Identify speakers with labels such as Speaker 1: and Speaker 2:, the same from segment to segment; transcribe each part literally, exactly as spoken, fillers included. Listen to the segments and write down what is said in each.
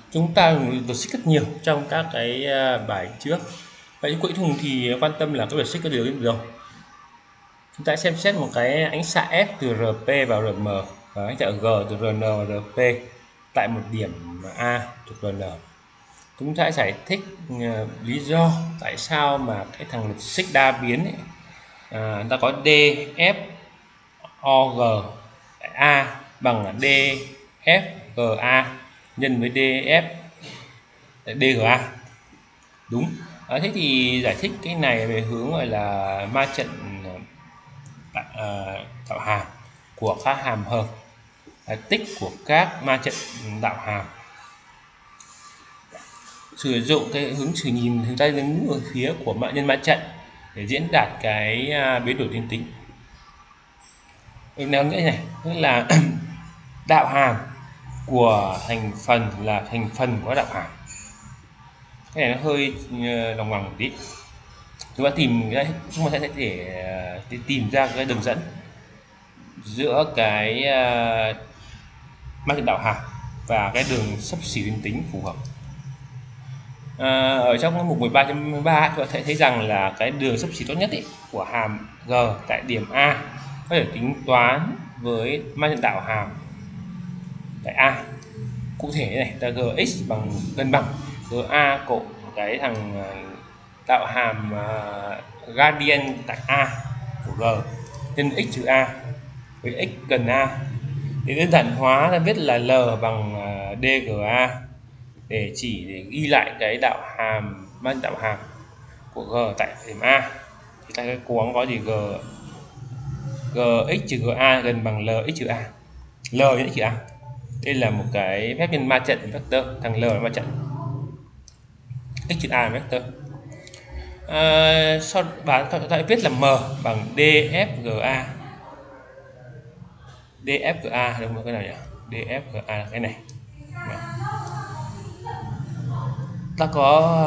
Speaker 1: Chúng ta dùng logic rất nhiều trong các cái à, bài trước. Vậy cuối cùng thì quan tâm là cái logic có điều gì đâu. Chúng ta xem xét một cái ánh xạ F từ Rp vào Rm và ánh xạ G từ Rn vào Rp tại một điểm A thuộc Rn. Chúng ta sẽ giải thích uh, lý do tại sao mà cái thằng logic đa biến ấy, à, ta có df og tại A bằng df ga nhân với df dga. Đúng. À, thế thì giải thích cái này về hướng gọi là ma trận uh, tạo hàm của các hàm hợp, giải tích của các ma trận đạo hàm, sử dụng cái hướng xử nhìn chúng ta đứng ở phía của mạng nhân ma trận để diễn đạt cái uh, biến đổi tuyến tính. Mình nói nghĩa này tức là đạo hàm của thành phần là thành phần của đạo hàm. Cái này nó hơi uh, lòng vòng một tí. Chúng ta tìm cái chúng ta sẽ thể uh, tìm ra cái đường dẫn giữa cái uh, ma trận đạo hàm và cái đường xấp xỉ tuyến tính phù hợp. À, ở trong mục mười ba chấm ba chúng ta sẽ thấy rằng là cái đường xấp xỉ tốt nhất ý, của hàm g tại điểm A có thể tính toán với ma trận đạo hàm tại A. Cụ thể này, ta gx bằng cân bằng ga cộng cái thằng đạo hàm uh, gradient tại A của g nhân x trừ A với x gần A. Thì đơn giản hóa ta biết là L bằng uh, dga để chỉ để ghi lại cái đạo hàm mang đạo hàm của g tại điểm A. Thì ta cái cố gắng có gì g gx trừ ga gần bằng lx trừ a, l nhân x trừ a. Đây là một cái phép nhân ma trận vector, thằng l là ma trận, x trừ a là vector. À, sau bạn ta lại viết là m bằng dfga, dfga đúng không, cái nào nhỉ, dfga là cái này. Ta có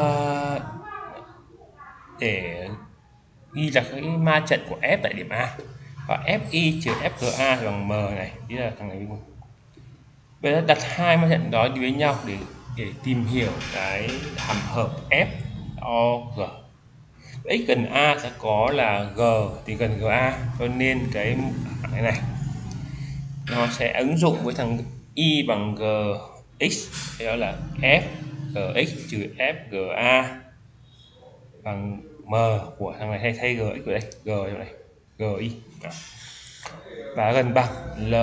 Speaker 1: để ghi là cái ma trận của f tại điểm A và fi trừ fga bằng m này, ý là thằng này. Bây giờ đặt hai ma trận đó với nhau để để tìm hiểu cái hàm hợp f og. X gần A sẽ có là g thì gần ga, cho nên cái cái này nó sẽ ứng dụng với thằng y bằng gx, đó là f gx trừ fga bằng m của thằng này, hay thay gx vào đây, g vào đây, gi và gần bằng l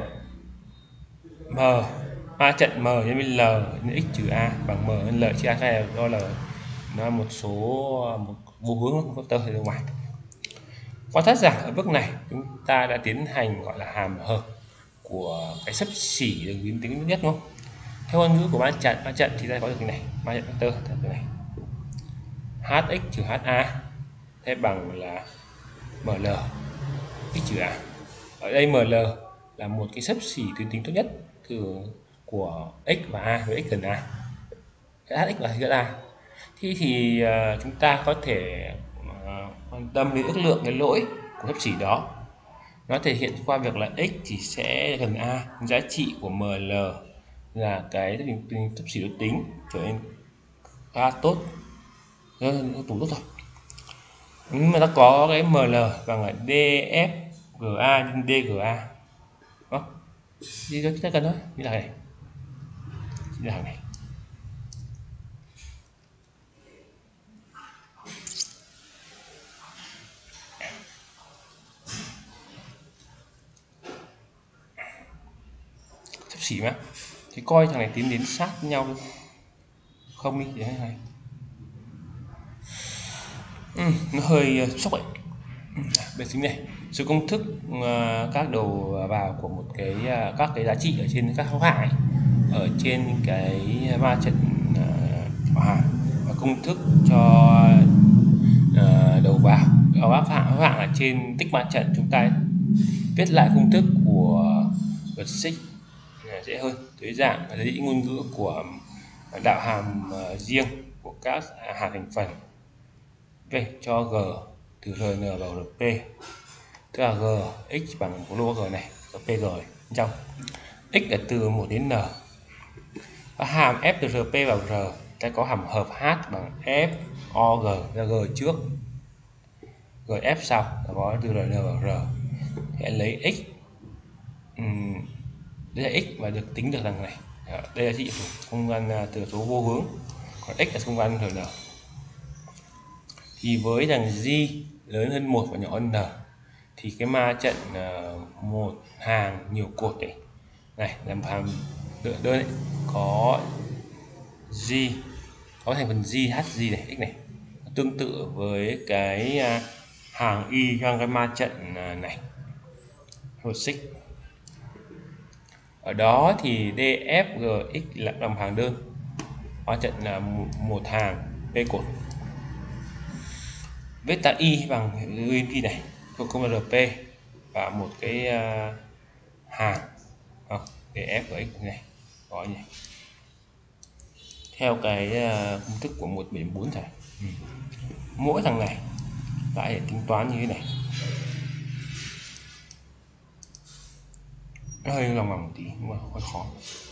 Speaker 1: m ma trận m nhân với l nhân x trừ a bằng m nhân l trừ a. Cái này do là nó là một số một vô hướng vectơ ở ngoài. Quan sát rằng ở bước này chúng ta đã tiến hành gọi là hàm hợp của cái xấp xỉ đường biến tính nhất, đúng không? Theo ngôn ngữ của ma trận ma trận thì ta có được cái này, ma trận vectơ cái này hx trừ ha thế bằng là ml x trừ a. Ở đây ml là một cái xấp xỉ tuyến tính tốt nhất từ của x và a với x gần a, cái hx là gần a. Thì thì uh, chúng ta có thể uh, quan tâm đến ước lượng cái lỗi của xấp xỉ đó. Nó thể hiện qua việc là x thì sẽ gần a, giá trị của ml là cái xấp xỉ tuyến tính trở nên khá tốt, đủ tốt rồi. Nhưng mà ta có cái ml bằng là dfga nhân dga. Đó. Gì đó chúng ta cần thôi, như là này, như là này. Xấp xỉ mà. Thì coi thằng này tiến đến sát nhau không đi để này. Ừ, nó hơi sốc ấy. Bên chính này, số công thức uh, các đầu vào của một cái uh, các cái giá trị ở trên các hữu hạn ở trên cái ma trận uh, hàm và công thức cho uh, đầu vào ở các hạng hữu hạn ở trên tích ma trận. Chúng ta viết lại công thức của vật xích dễ hơn dưới dạng lấy ngôn ngữ của đạo hàm uh, riêng của các hàm thành phần. Về cho g từ rn vào rp, tức là gx bằng một lô g này, pg trong x là từ một đến n, Và hàm f từ rp vào r, ta có hàm hợp h bằng f o g, là g trước, gf sau, là có từ rn vào r. Thì anh lấy x, um, đây là x và được tính được đằng này. Đó, đây là trị số không gian từ số vô hướng, còn x là không gian rn. Thì với thằng g lớn hơn một và nhỏ hơn n, thì cái ma trận uh, một hàng nhiều cột này, này làm hàm đơn đơn ấy, có g, có thành phần g hg này, x này, tương tự với cái uh, hàng y trong cái ma trận uh, này, hột xích. Ở đó thì df gx là làm hàng đơn, ma trận là một hàng p cột. Vecta y bằng nguyên này thuộc không là rp và một cái uh, hàng không, df của x này có nhỉ, theo cái uh, công thức của một bảy bốn thầy. Ừ. Mỗi thằng này lại để tính toán như thế này, nó hơi lòng vòng một tí nhưng mà hơi khó,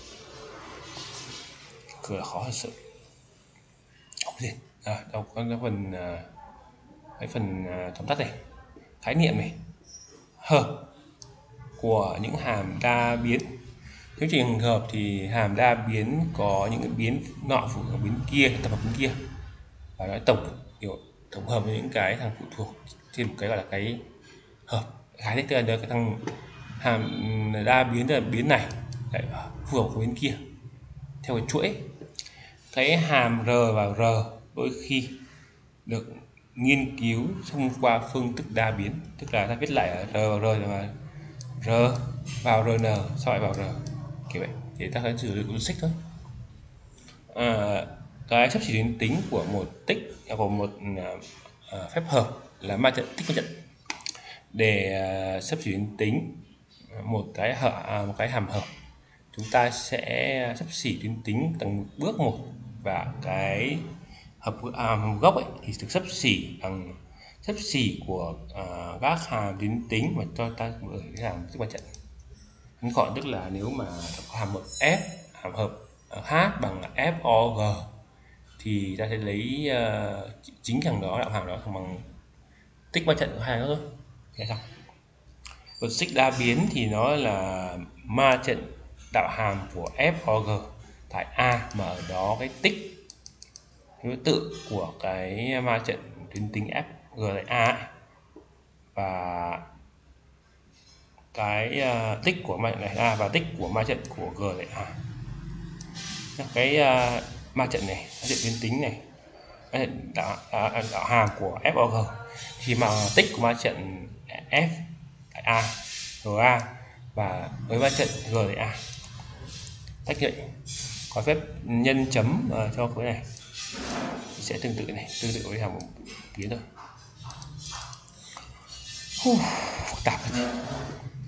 Speaker 1: cửa là khó thật sự. Không gì à, đâu có cái phần uh, cái phần uh, tóm tắt này, khái niệm này, hợp của những hàm đa biến. Nếu trường hợp thì hàm đa biến có những cái biến nọ phụ thuộc biến kia, tập hợp biến kia, và nói tổng kiểu tổng hợp với những cái thằng phụ thuộc trên một cái gọi là cái hợp. Khái niệm tức là cái thằng hàm đa biến tức là biến này lại phù hợp với biến kia theo cái chuỗi. Cái hàm r vào r đôi khi được nghiên cứu thông qua phương thức đa biến, tức là ta viết lại ở r vào r là r vào rn sau lại vào r kiểu vậy, thì ta phải sử dụng logic thôi. À, cái sắp xỉ tuyến tính của một tích của một uh, phép hợp là ma trận tích ma trận. Để uh, sắp xỉ tuyến tính một cái hợp uh, một cái hàm hợp, chúng ta sẽ sắp xỉ tuyến tính từng bước một, và cái hợp à, gốc ấy thì được sắp xỉ bằng sắp xỉ của uh, các hàm tuyến tính mà cho ta bởi cái hàm tích ma trận. Ngắn gọn tức là nếu mà có hàm hợp f, hàm hợp h bằng là f o g, thì ta sẽ lấy uh, chính thằng đó, đạo hàm đó bằng tích ma trận của hai nó thôi. Thế xong. Còn xích đa biến thì nó là ma trận đạo hàm của f o g tại a, mà ở đó cái tích thứ tự của cái ma trận tuyến tính f g tại a ấy, và cái uh, tích của ma trận này a và tích của ma trận của g tại a. Cái uh, ma trận này, ma trận tuyến tính này, đạo, uh, đạo hàm của f o g thì mà tích của ma trận f tại a, ga và với ma trận g tại a tách vậy, có phép nhân chấm uh, cho cái này sẽ tương tự này, tương tự với hàm biến thôi. Phức tạp.